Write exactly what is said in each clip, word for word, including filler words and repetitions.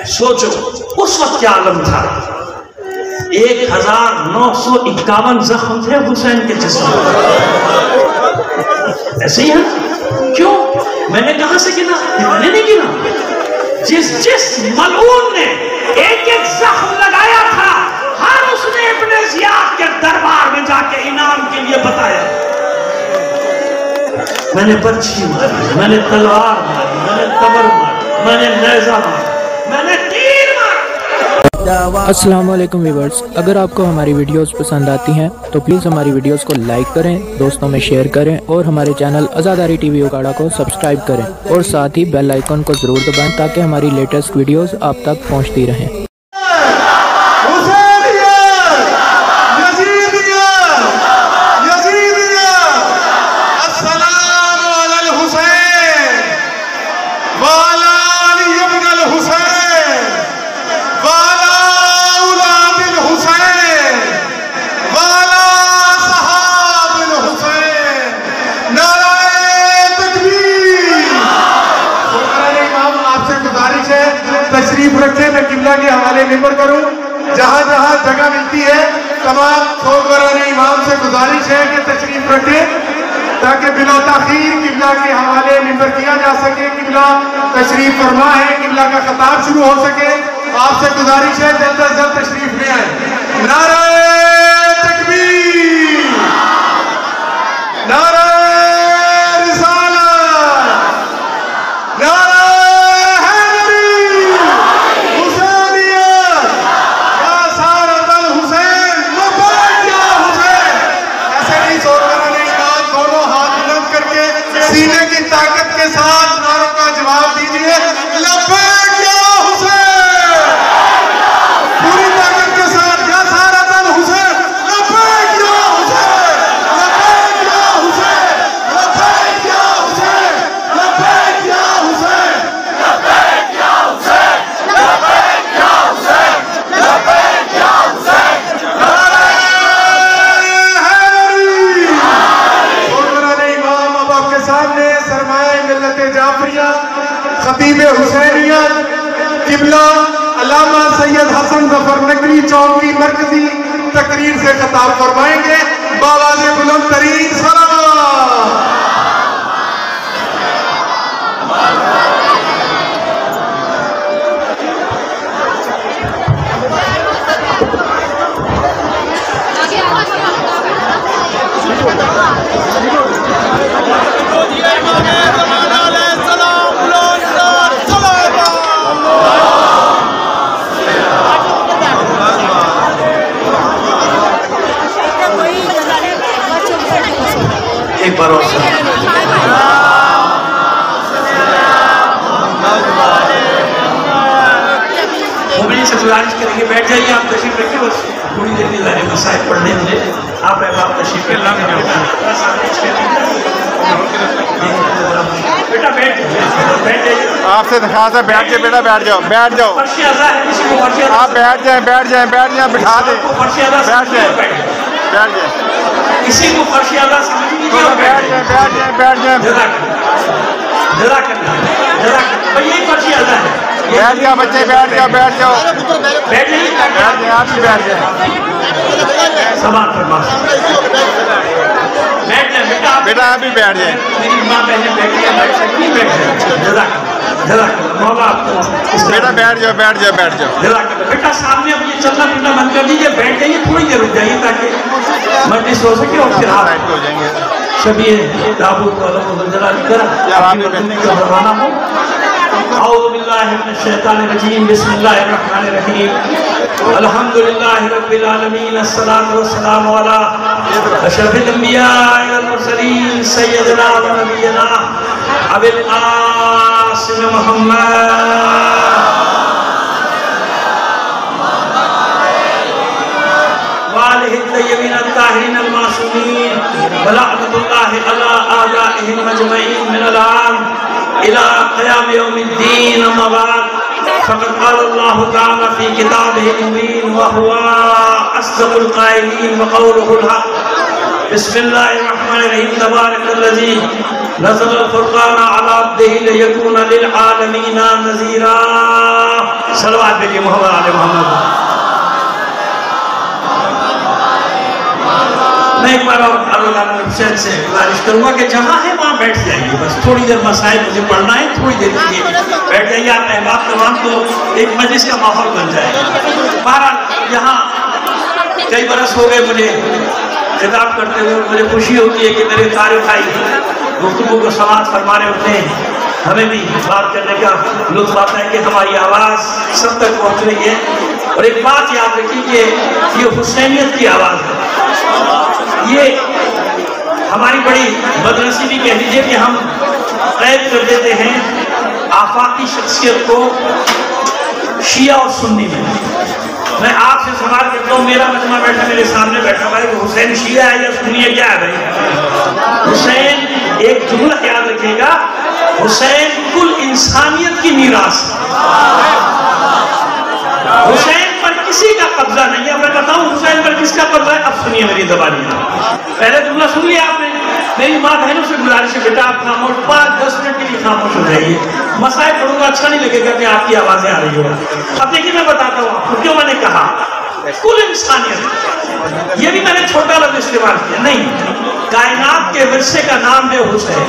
سوچو اس وقت کیا عالم تھا. ایک ہزار نو سو اکاون زخم تھے حسین کے جسم. ایسے ہی ہے. کیوں؟ میں نے کہاں سے گنا؟ میں نے نہیں گنا. جس جس ملعون نے ایک ایک زخم لگایا تھا ہر اس نے ابن زیاد کے دربار میں جا کے انعام کے لیے بتایا. میں نے پرچھی ماری, میں نے تلوار ماری, میں نے قبر ماری, میں نے نیزہ ماری, میں نے تیر ماری. السلام علیکم ویورز, اگر آپ کو ہماری ویڈیوز پسند آتی ہیں تو پلیز ہماری ویڈیوز کو لائک کریں, دوستوں میں شیئر کریں اور ہمارے چینل آزاداری ٹی وی اکاڑا کو سبسکرائب کریں اور ساتھ ہی بیل آئیکن کو ضرور دبائیں تاکہ ہماری لیٹسٹ ویڈیوز آپ تک پہنچتی رہیں. تشریف رکھے. میں قبلہ کے حوالے ممبر کروں. جہاں جہاں جگہ ملتی ہے تمام سوگواران امام سے گزارش ہے کہ تشریف رکھے تاکہ بلا تاخیر قبلہ کے حوالے ممبر کیا جا سکے. قبلہ تشریف فرما ہے, قبلہ کا خطاب شروع ہو سکے. آپ سے گزارش ہے جلد از جلد تشریف لے آئیں. نعرہ تکبیر, نعرہ سینے کی طاقت کے ساتھ نعروں کا جواب دیجئے. لبیک یا حسین, پوری طاقت کے ساتھ. یا سارت الحسین, لبیک یا حسین, لبیک یا حسین, لبیک یا حسین, لبیک یا حسین, لبیک یا حسین, لبیک یا حسین, لبیک یا حسین. نعرہ حیدری. سوگواران امام اب آپ کے سامنے سرمایہ ملت جعفریہ خطیب حسینیہ قبلہ علامہ سید حسن ظفر نقوی چوکی مرکزی تقریر سے خطاب فرمائیں گے. بآواز بلند ترین صلوات. ایک بار اور مبنی سے گزارش کریں گے بیٹھ جائیے. آپ تشریف رکھیں, بس تھوڑی دیر میں ظاہر مسائل پڑھنے مجھے. آپ احباب تشریف رکھیں. بیٹا بیٹھ جائیے, آپ سے درخواست ہے بیٹھ جائے. بیٹا بیٹھ جاؤ, بیٹھ جاؤ. آپ بیٹھ جائیں, بیٹھ جائیں, بیٹھ جائیں, بٹھا دیں. بیٹھ جائیں, بیٹھ جائیں. کسی کو فرش اعلیٰ سمجھ لیجیے. بیٹھ جائیں, بیٹھ جائیں, بیٹھ جائیں. جزا کرنا, جزا کرنا. بھئی یہی فرش اعلیٰ ہے. بیٹھ جاؤ بچے, بیٹھ جاؤ, بیٹھ جاؤ. بیٹھ جائیے, بیٹھ جائیں, آپ بھی بیٹھ جائیں. سامان فرما. بیٹھ جائیں بیٹا. بیٹا آپ بھی بیٹھ جائیں. میری ماں بہنیں بیٹھ جائیں, بیٹھ سکتی بیٹھ جائیں. جزا کرنا, جزا کرنا. مولا آپ کو بیٹا بیٹھ جاؤ, بیٹھ جاؤ, بیٹھ جاؤ. جزا کرنا. بیٹا سامنے اب یہ چلنا پھرنا بند کر دیجئے. بیٹھ جائیے, تھوڑی دیر رک جائیے تاکہ مجلس ہو سکے اور پھر آپ ہو جائیں گے. شبیہ تابوت و علم و جلال کرم آپ کی بندنے کا بھروانا ہو. اعوذ باللہ من الشیطان الرجیم, بسم اللہ الرحمن الرحیم. الحمدللہ رب العالمین, الصلاة والسلام علی اشرف الانبیاء والمرسلین سیدنا و نبینا ابی القاسم محمد وآلہ الطیبین الطاہرین المعصومین ولعنۃ اللہ علی اعدائہم اجمعین من الآن الى قیام یوم الدین. اما بعد, فقد قال اللہ تعالی فی کتابہ المبین وہو اصدق القائلین وقولہ الحق. بسم اللہ الرحمن الرحیم. تبارک الذی نزل الفرقان علی عبدہ لیکون للعالمین نذیرا. सलवात भेजिए मोहम्मद आले मोहम्मद। मैं एक बार और हुसैन से गुजारिश करूंगा कि जहाँ है वहाँ बैठ जाइए, बस थोड़ी देर मसाइल मुझे पढ़ना है, थोड़ी देर के लिए बैठ जाइए आप अहबाब तमाम, तो एक मजलिस का माहौल बन जाएगा। बहरहाल यहाँ कई बरस हो गए मुझे खिताब करते हुए, मुझे खुशी होती है कि मेरे तारे भाई गुफ्तगू को समाप्त फरमा रहे होते हैं, हमें भी बात करने का लुत्फ आता है कि हमारी आवाज़ सब तक पहुँच रही है। और एक बात याद रखिए कि ये हुसैनियत की आवाज़ है, ये हमारी बड़ी बदनसीबी कह लीजिए कि हम कैद कर देते हैं आफाकी शख्सियत को शिया और सुन्नी में। मैं आपसे सवाल करता हूँ, मेरा मजमा बैठा मेरे सामने बैठा हुआ है कि हुसैन शिया है या सुन्नी है, क्या है भाई? हुसैन, एक जुमला याद रखिएगा, हुसैन कुल इंसानियत की मीरास। हुसैन पर किसी का कब्जा नहीं है। मैं बताऊं हुसैन पर किसका कब्जा है? अब सुनिए मेरी ज़बानी, पहले जुमला सुन लिया आपने। मेरी माँ बहनों से गुजारिश है, बेटा आप खामोश, पाँच दस मिनट के लिए खामोश हो जाइए। मसाइल पढ़ूंगा, अच्छा नहीं लगेगा कि आपकी आवाज़ें आ रही हो। अब देखिए मैं बताता हूँ आपको क्यों मैंने कहा कुल इंसानियत, ये भी मैंने छोटा लफ्ज़ इस्तेमाल किया नहीं, कायनात के विरसे का नाम है हुसैन,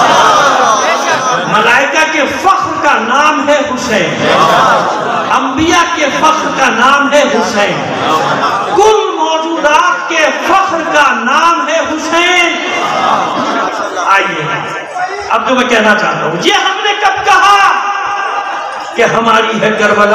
मलाइका के फख्र का नाम है हुसैन, अंबिया के फख्र का नाम है हुसैन, कुल मौजूदात के फख्र का नाम है हुसैन। आइए अब जो मैं कहना चाहता हूं, ये हमने कब कहा कि हमारी है करबला?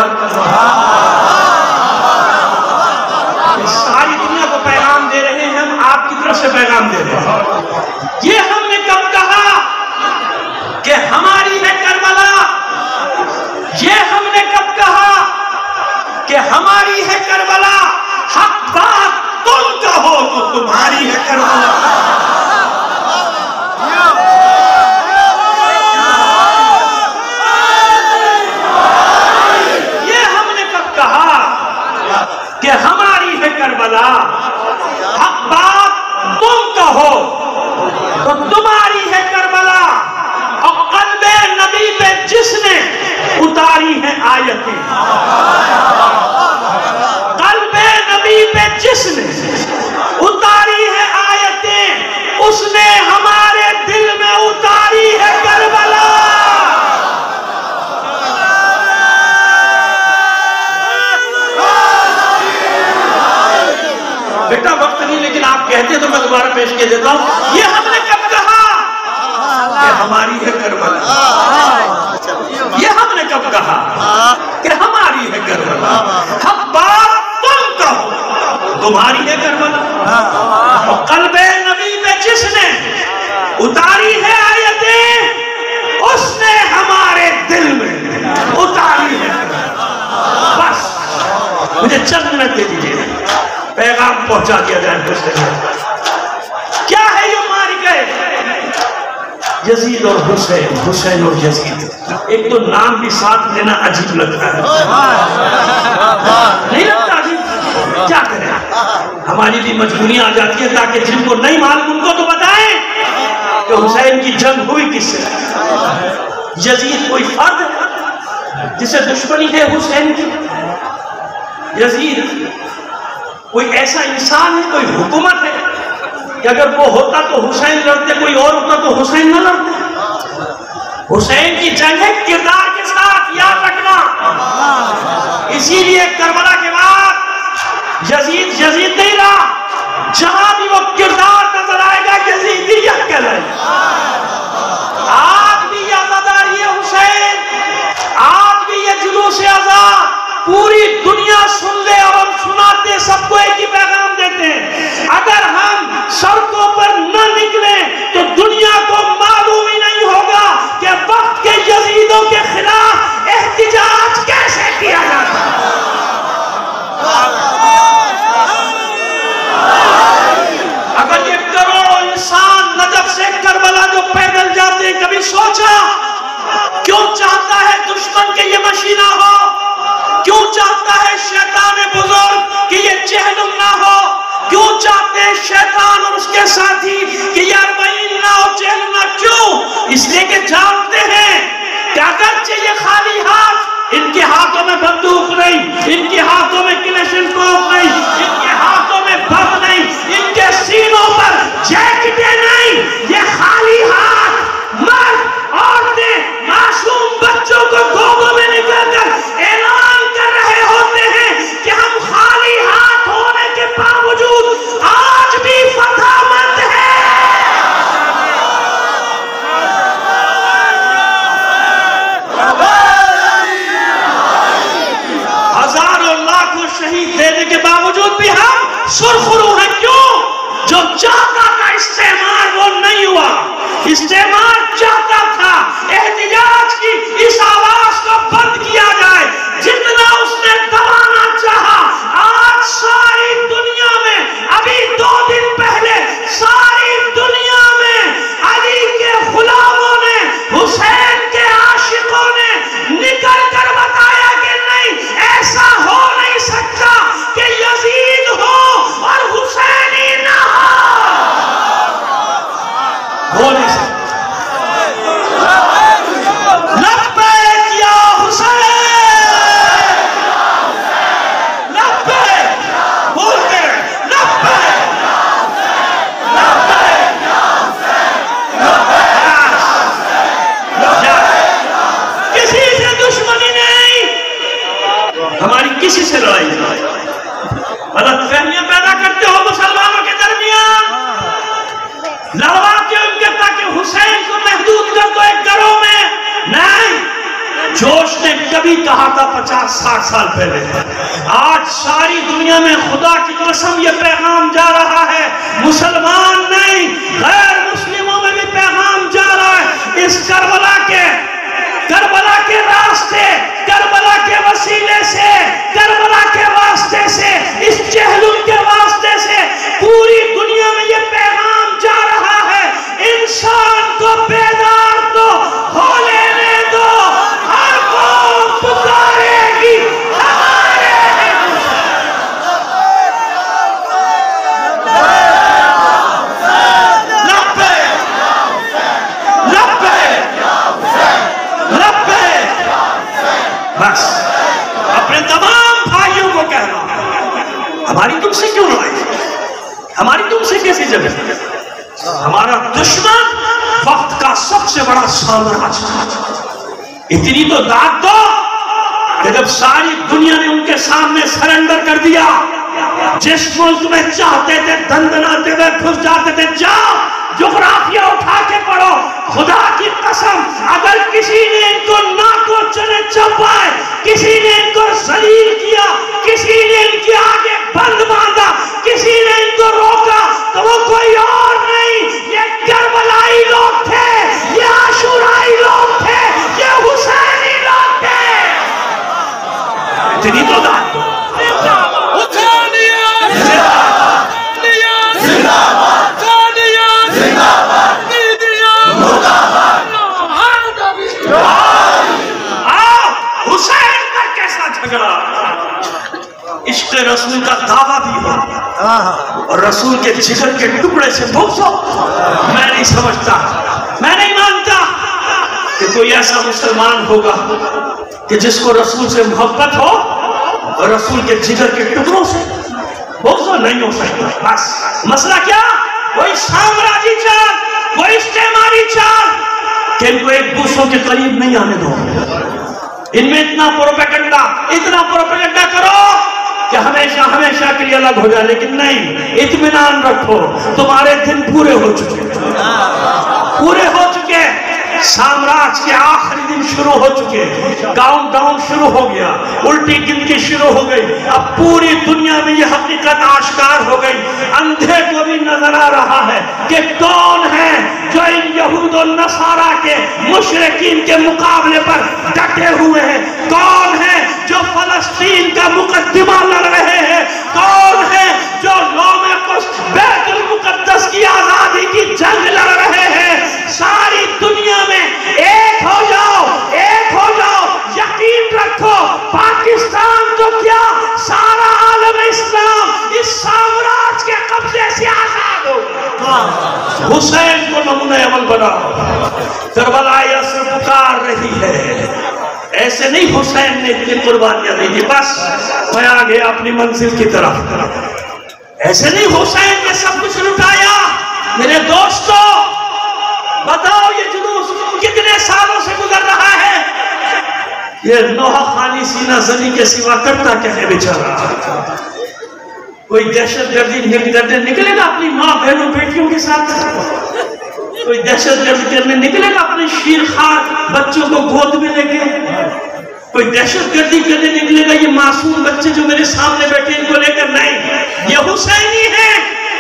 सारी दुनिया को पैगाम दे रहे हैं हम, आपकी तरफ से पैगाम दे रहे हैं। ये हमने कब कहा कि हमारी है करबला? ये हमने कब कहा कि हमारी है करबला? हक बात तुम कहो तो तुम्हारी है करबला। ये हमने कब कहा कि हमारी है करबला? हक बात तुम कहो तो तुम्हारी है करबला। और कल्बे नबी पे जिसने उतारी है आयतें, कल्बे नबी पे जिसने उतारी है आयतें, उसने हमारे दिल में उतारी है करबला। बेटा वक्त नहीं, लेकिन आप कहते तो मैं दोबारा पेश कर देता हूं। ये हमने कब कहा कि हमारी है करबला? ये हमने कब कहा कि हमारी है करबला? हक बात तुम कहो तुम्हारी है करबला। और कल्बे नबी पे जिसने उतारी है आयतें, उसने हमारे दिल में उतारी है। बस मुझे चंद मिनट दे दीजिए, पैगाम पहुंचा दिया जाए। क्या है ये मारिका? यजीद और हुसैन, हुसैन और यजीद। एक तो नाम भी साथ लेना अजीब लगता है, नहीं लगता अजीब? क्या करें, हमारी भी मजबूरियां आ जाती है, ताकि जिनको नहीं मालूम उनको तो बताएं कि हुसैन की जंग हुई किससे। यजीद कोई फर्द है जिसे दुश्मनी है हुसैन की? यजीद कोई ऐसा इंसान है, कोई हुकूमत है कि अगर वो होता तो हुसैन लड़ते, कोई और होता तो हुसैन न लड़ते? हुसैन की जंग है किरदार के साथ, याद रखना। इसीलिए करबला के बाद यजीद यजीद नहीं रहा, जहां भी वो किरदार नजर आएगा यजीदियत कहलाएगा। आज भी ये आजादारी है हुसैन, आज भी ये जुलूस आजाद पूरी दुनिया सुन ले, और हम सुनाते सबको एक ही पैगाम देते हैं, अगर हम सड़कों पर न निकले तो दुनिया को मालूम ही नहीं होगा कि वक्त के यजीदों के खिलाफ एहतिजाज कैसे किया जाता है। अगर ये करोड़ों इंसान नजफ से करबला जो पैदल जाते हैं, कभी सोचा क्यों चाहता है दुश्मन के ये मशीना हो? क्यों चाहता है शैतान बुजुर्ग कि ये चहलुम ना हो? क्यों चाहते हैं शैतान और उसके साथी कि ये अरबईन ना हो, चहलुम ना? क्यों? इसलिए कि जानते हैं कि अगरचे ये खाली हाथ, इनके हाथों में बंदूक ان کے ہاتھوں میں کلیشن کوپ نہیں، ان کے ہاتھوں میں بم نہیں، ان کے سینوں پر جیکٹیں نہیں، یہ خالی ہاتھ مرد عورتیں معصوم بچوں کو گودوں میں نکل کر اعلان کر رہے ہوتے ہیں کہ ہم خالی ہاتھ ہونے کے باوجود آج بھی فتح مند ہیں۔ ہزاروں لاکھوں شہید دینے کے باوجود بھی ہم سرخرو ہیں، کیوں؟ جو چاہتا تھا استعمار وہ نہیں ہوا، استعمار چاہتا تھا احتجاج کی اس آواز کو بند کیا جائے، جتنا اس نے دبانا چاہا۔ آج ساری دنیا میں، ابھی دو دن پہلے ساری دنیا میں علی کے غلاموں نے، حسین کے عاشقوں نے نکل کر بتایا کہ نہیں، ایسا ہو نہیں سکتا کہ یزید ہو اور حسین ہی نہ ہو، ہو نہیں سکتا۔ لبیک یا حسین، لبیک، بولتے ہیں لبیک، لبیک، کسی سے دشمنی نہیں، ہماری کسی سے لڑائی نہیں، غلط فہمیاں پیدا کرتے ہو مسلمانوں کے درمیان، لڑواتے ان کے تاکہ حسین کو محدود کر دو ایک گھروں میں، نہیں۔ جوش نے کبھی کہا تھا پچاس ساٹھ سال پہلے، آج ساری دنیا میں خدا کی قسم یہ پیغام جا رہا ہے، مسلمان نہیں غیر مسلموں میں بھی پیغام جا رہا ہے، اس کربلا کے کربلا کے راستے، کربلا کے وسیلے سے، کربلا کے واسطے سے، اس چہلم کے واسطے سے پوری دنیا میں یہ پیغام جا رہا ہے، انسان کو بیدار تو ہو لینے دو، ہر قوم پکارے گی ہمارے لبیک، لبیک، لبیک۔ بس اپنے تمام بھائیوں کو کہنا، ہماری تم سے کیوں لڑائی، ہماری تم سے کیسی جگہ؟ ہمارا دشمن وقت کا سب سے بڑا سامراج تھا، اتنی تو داد دو کہ جب ساری دنیا نے ان کے سامنے سرنڈر کر دیا، جس ملک میں چاہتے تھے دندناتے ہوئے گھس جاتے تھے، جاؤ جغرافیہ اٹھا کے پڑھو، خدا کی قسم اگر کسی نے ان کو ناکو چنے چپائے، کسی نے ان کو ذلیل کیا، کسی نے ان کے آگے بند باندھا، کسی نے ان کو روکا، تو وہ کوئی اور نہیں، یہ کربلائی لوگ تھے، یہ عاشورائی لوگ تھے، یہ حسینی لوگ تھے۔ اتنی تو داد دو، حسین کا کیسا جھگڑا، عشق رسول کا دعویٰ بھی ہو اور رسول کے جگر کے ٹکڑے سے بغض ہو۔ میں نہیں سمجھتا، میں نہیں مانتا کہ کوئی ایسا مسلمان ہوگا کہ جس کو رسول سے محبت ہو اور رسول کے جگر کے ٹکڑوں سے بغض نہیں ہو سکتا۔ بس مسئلہ کیا؟ کوئی سامراجی چال، کوئی استعماری چال کہ ان کو ایک دوسروں کے قریب نہیں آنے دو، ان میں اتنا پروپیگنڈا اتنا پروپیگنڈا کرو کہ ہمیشہ ہمیشہ کے لیے الگ ہو جائے، لیکن نہیں، اطمینان رکھو، تمہارے دن پورے ہو چکے، پورے ہو چکے، سامراج کے آخری دن شروع ہو چکے، کاؤنٹ ڈاؤن شروع ہو گیا، الٹی گنتی شروع ہو گئی، اب پوری دنیا میں یہ حقیقت آشکار ہو گئی، اندھے کو بھی نظر آ رہا ہے کہ کون ہے جو ان یہود و نصارہ کے مشرکین کے مقابلے پر ڈٹے ہوئے ہیں، کون ہے جو فلسطین کا مقدمہ لڑ رہے ہیں، کون ہے جو یوم قدس بیت المقدس کی آزادی کی جنگ لڑ رہے ہیں۔ ساری دنیا میں ایک ہو جاؤ، ایک ہو جاؤ، یقین رکھو پاکستان تو کیا سارا عالم اسلام اس سامراج کے قبضے سے آزاد ہو۔ حسین کو نمونہ عمل بناؤ، کربلا یسر پکار رہی ہے، ایسے نہیں حسین نے اتنی قربانیاں دی تھی بس میں آ گیا اپنی منزل کی طرف، ایسے نہیں حسین نے سب کچھ لٹایا۔ میرے دوستو بتاؤ یہ جلوس کتنے سالوں سے گزر رہا ہے؟ یہ نوحہ خانی سینہ زنی کے سوا کرتا کیا ہے بیچارہ؟ کوئی دہشت گردی نکلے گا اپنی ماں بہنوں بیٹیوں کے ساتھ؟ کوئی دہشت گردی کرنے نکلے گا اپنے شیر خان بچوں کو گود میں لے کے؟ کوئی دہشت گردی کرنے نکلے گا یہ معصوم بچے جو میرے سامنے بیٹھے ان کو لے کر؟ نہیں، یہ حسینی ہے۔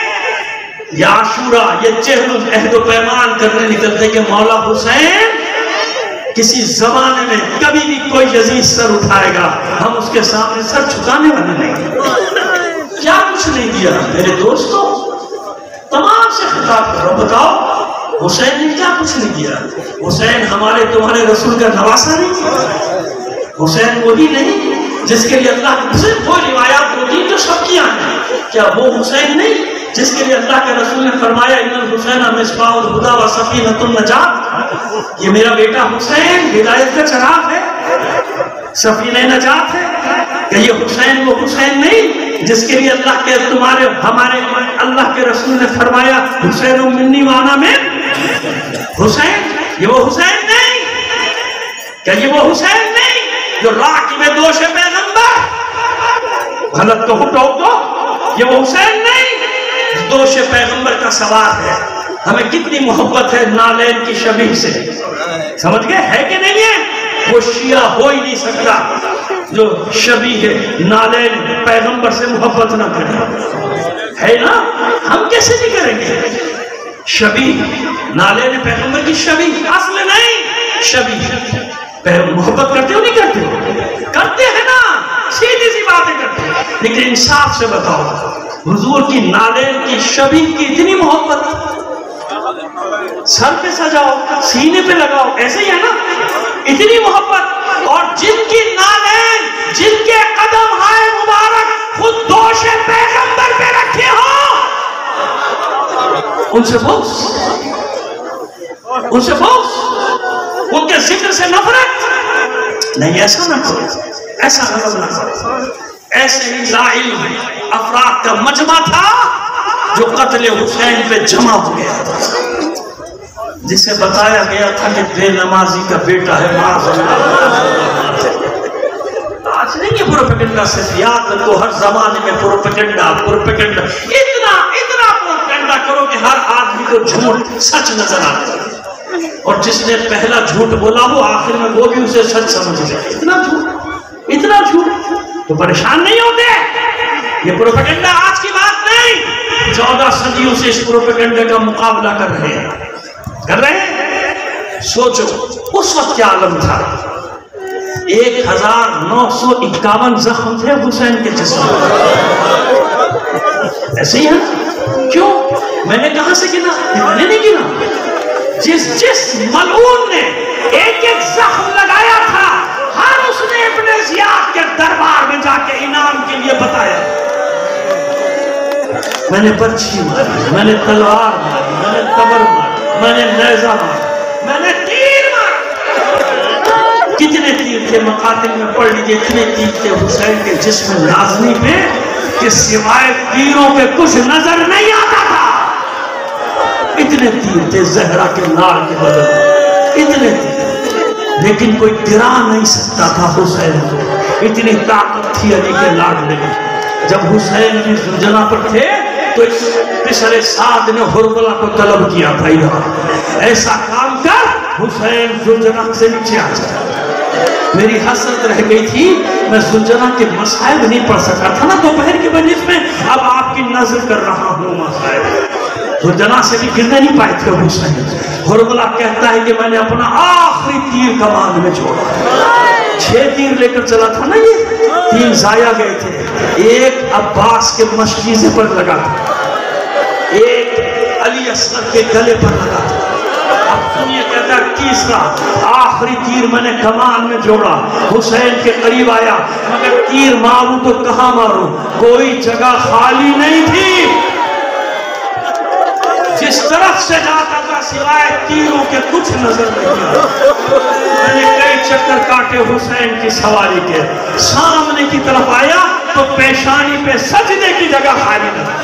یہ عاشورہ، یہ چہل عہد و پیمان کرنے نکلتے کہ مولا حسین کسی زمانے میں کبھی بھی کوئی یزید سر اٹھائے گا ہم اس کے سامنے سر چھکانے والے نہیں۔ کیا کچھ نہیں دیا میرے دوستو؟ تمام سے خطاب کرو، بتاؤ حسین نے کیا کچھ نہیں دیا؟ حسین ہمارے تمہارے رسول کا نواسا نہیں؟ حسین وہی نہیں جس کے لیے اللہ کی صرف وہ روایات ہوتی جو سب کی آئیں؟ کیا وہ حسین نہیں جس کے لیے اللہ کے رسول نے فرمایا ان الحسین مصباح الہدی و سفینۃ النجات؟ یہ میرا بیٹا حسین ہدایت کا چراغ ہے، سفینہ نجات ہے۔ کہ یہ حسین وہ حسین نہیں جس کے لیے اللہ کے تمہارے ہمارے اللہ کے رسول نے فرمایا حسین منی وانا میں حسین؟ یہ وہ حسین نہیں؟ کہ یہ وہ حسین نہیں جو راکب میں دوش پیغمبر؟ غلط تو ٹوک دو، یہ وہ حسین نہیں دوش پیغمبر کا سوار ہے۔ ہمیں کتنی محبت ہے نالین کی شبیہ سے، سمجھ گئے ہے کہ نہیں ہے؟ وہ شیعہ ہو ہی نہیں سکتا جو شبیہ ہے نالین پیغمبر سے محبت نہ کرے، ہے نا؟ ہم کیسے نہیں کریں گے؟ شبیہ نالین پیغمبر کی شبیہ، اصل نہیں شبیہ۔ محبت کرتے ہو نہیں کرتے ہو؟ کرتے ہیں نا، سیدھی سی باتیں کرتے ہیں، لیکن انصاف سے بتاؤ حضور کی نالین کی شبیہ کی اتنی محبت سر پہ سجاؤ سینے پہ لگاؤ، ایسے ہی ہے نا؟ اتنی محبت، اور جن کی نالین جن کے قدم ہائے مبارک خود دوش پیغمبر پہ رکھے ہو ان سے بغض، ان سے بغض، ان کے ذکر سے نفرت نہیں۔ ایسا نہ کرو، ایسا غلط نہ کرو۔ ایسے ہی لا علم افراد کا مجمع تھا جو قتل حسین پہ جمع ہو گیا تھا، جسے بتایا گیا تھا کہ بے نمازی کا بیٹا ہے معاذ اللہ۔ آج نہیں یہ پروپیگنڈا صرف یاد رکھو، ہر زمانے میں پروپیگنڈا پروپیگنڈا اتنا اتنا پروپیگنڈا کرو کہ ہر آدمی کو جھوٹ سچ نظر آتا ہے، اور جس نے پہلا جھوٹ بولا وہ آخر میں وہ بھی اسے سچ سمجھ لے۔ اتنا جھوٹ اتنا جھوٹ تو پریشان نہیں ہوتے۔ یہ پروپیگنڈا آج کی بات نہیں، چودہ صدیوں سے اس پروپیگنڈے کا مقابلہ کر رہے ہیں کر رہے ہیں سوچو اس وقت کیا عالم تھا۔ ایک ہزار نو سو اکاون زخم تھے حسین کے جسم، ایسے ہی ہے؟ کیوں؟ میں نے کہاں سے گنا؟ میں نے نہیں گنا۔ جس جس ملعون نے ایک ایک زخم لگایا تھا ہر اس نے ابن زیاد کے دربار میں جا کے انعام کے لیے بتایا میں نے پرچھی ماری، میں نے تلوار ماری، میں نے قبر ماری، میں نے نیزہ ماری، میں نے تیر ماری۔ کتنے تیر تھے مقاتل میں پڑھ لیجئے، اتنے تیر تھے حسین کے جسم نازنی پہ کہ سوائے تیروں پہ کچھ نظر نہیں آتا تھا۔ اتنے تیر تھے زہرا کے لال کے بدل، اتنے تیر، لیکن کوئی گرا نہیں سکتا تھا حسین کو، اتنی طاقت تھی علی کے لاڈلے میں۔ جب حسین بھی زلجنہ پر تھے تو پسر سعد نے حرملہ کو طلب کیا تھا، ادھر ایسا کام کر حسین زلجنہ سے نیچے آ جائے۔ میری حسرت رہ گئی تھی، میں زلجنہ کے مصائب نہیں پڑھ سکا تھا نا دوپہر کے مجلس میں، اب آپ کی نظر کر رہا ہوں مصائب۔ زلجنہ سے بھی گرنے نہیں پائے تھے حسین۔ حرملہ کہتا ہے کہ میں نے اپنا آخری تیر کمان میں چھوڑا، چھ تیر لے کر چلا تھا نا، یہ تین ضائع گئے تھے، ایک عباس کے مشکیزے پر لگا تھا، ایک علی اصغر کے گلے پر لگا تھا۔ اب سنیے کہتا ہے تیسرا آخری تیر میں نے کمان میں جوڑا، حسین کے قریب آیا، مگر تیر ماروں تو کہاں ماروں، کوئی جگہ خالی نہیں تھی۔ जिस तरफ से जाता था सिवाय तीरों के कुछ नजर नहीं आता। मैंने कई चक्कर काटे हुसैन की सवारी के, सामने की तरफ आया तो पेशानी पे सजदे की जगह खाली नजर,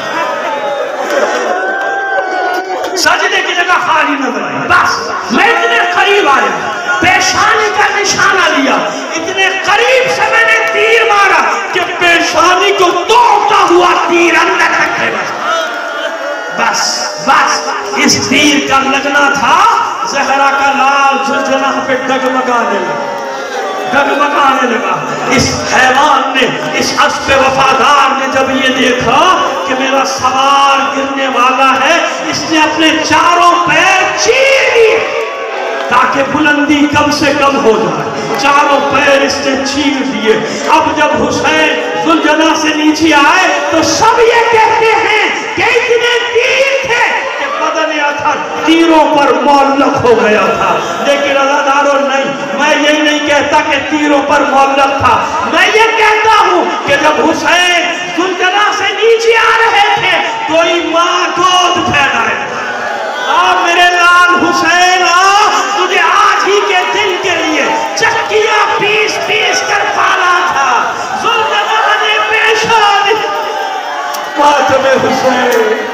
सजदे की जगह खाली नजर आई। बस मैं इतने करीब आया, पेशानी का निशाना लिया, इतने करीब से मैंने तीर मारा कि पेशानी को तोड़ता हुआ तीर अंदर तक गया। बस बस इस तीर का लगना था, ज़हरा का लाल झुनझुना पे डगमगाने लगा, डगमगाने लगा। इस हैवान ने, इस अस्पे वफादार ने जब ये देखा कि मेरा सवार गिरने वाला है, इसने अपने चारों पैर चीर दिए ताकि बुलंदी कम से कम हो जाए। चारों पैर इसने चीर दिए। अब जब हुसैन ज़ुलझुना से नीचे आए तो सब ये कहते हैं कि इतने तीर थे कि बदन अथर तीरों पर मुअल्लक हो गया था। लेकिन अज़ादारों नहीं, मैं यही नहीं कहता कि तीरों पर मुअल्लक था, मैं ये कहता हूँ कि जब हुसैन ज़ुलझुना से नीचे आ रहे थे कोई माँ गोद फैलाए, आ मेरे लाल हुसैन आ, तुझे आज ही के दिन के लिए चक्कियां पीस पीस कर पाला था। ज़ुलझुना ने पेशानी मातमे हुसैन